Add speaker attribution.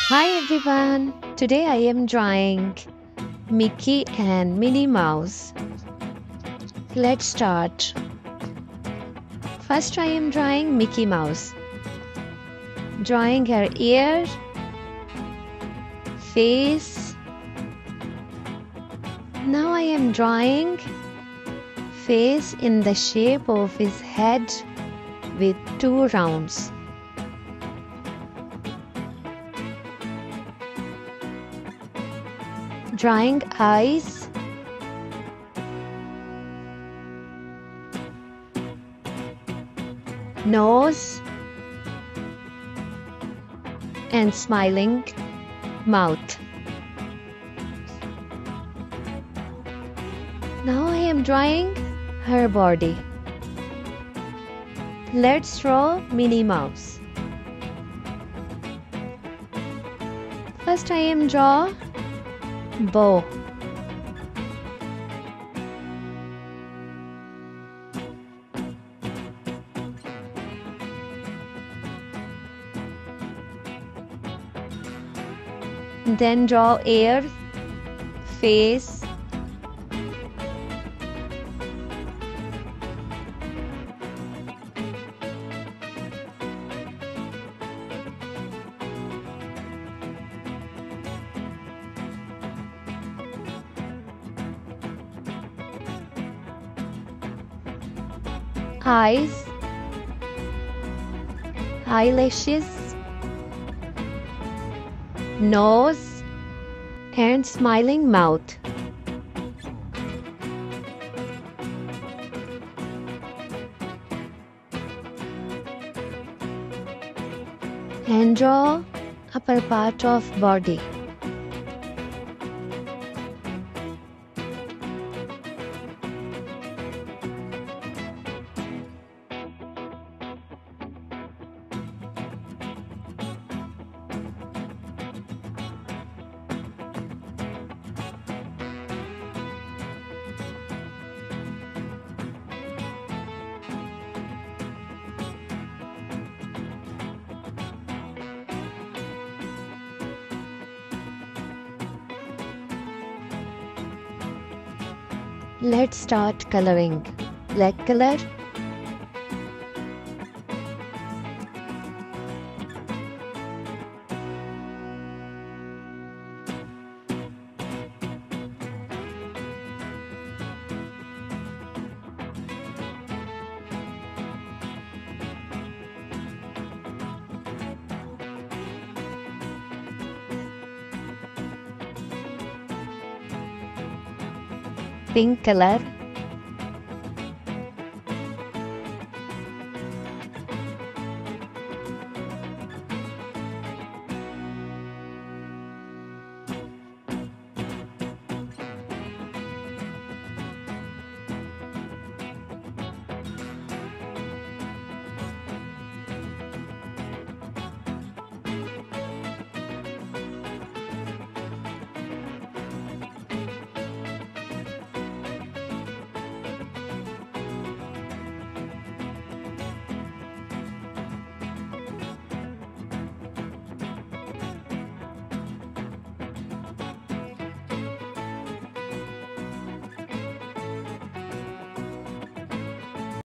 Speaker 1: Hi everyone! Today I am drawing Mickey and Minnie Mouse. Let's start. First I am drawing Mickey Mouse. Drawing her ear, face. Now I am drawing face in the shape of his head with two rounds. Drawing eyes, nose, and smiling mouth. Now I am drawing her body. Let's draw Minnie Mouse. First I am draw bow. Then draw ear, face, eyes, eyelashes, nose, and smiling mouth. And draw upper part of body. Let's start coloring. Black color, pink color,